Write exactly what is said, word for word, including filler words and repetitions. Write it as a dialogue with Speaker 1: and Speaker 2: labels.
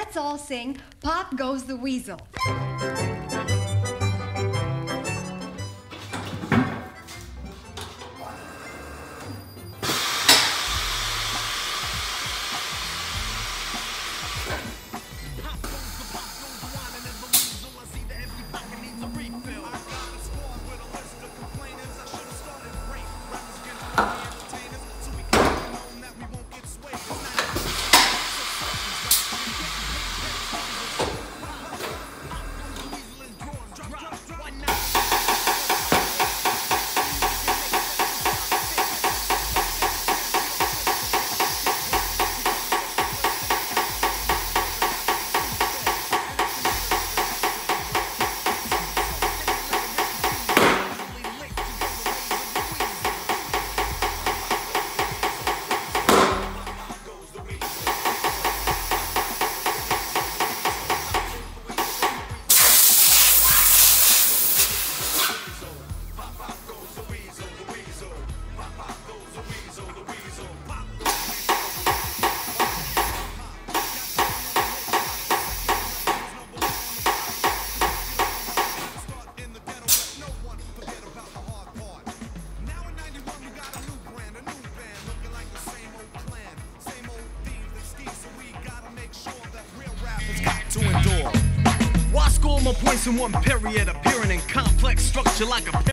Speaker 1: let's all sing Pop Goes the Weasel.
Speaker 2: To endure. Why score more points in one period, appearing in complex structure like a